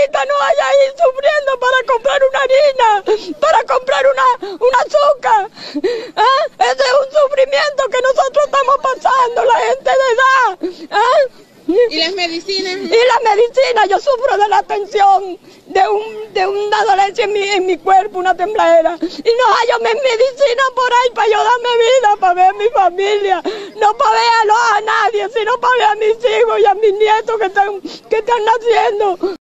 abuelita no vaya a ir sufriendo para comprar una harina, para comprar un azúcar. Ese es un sufrimiento que nosotros estamos pasando, la gente de edad. ¿Y las medicinas? Y la medicina, yo sufro de la tensión, de una dolencia en mi cuerpo, una tembladera. Y no hallo medicina por ahí para yo darme vida, para ver a mi familia. No para ver a nadie, sino para ver a mis hijos y a mis nietos que están naciendo.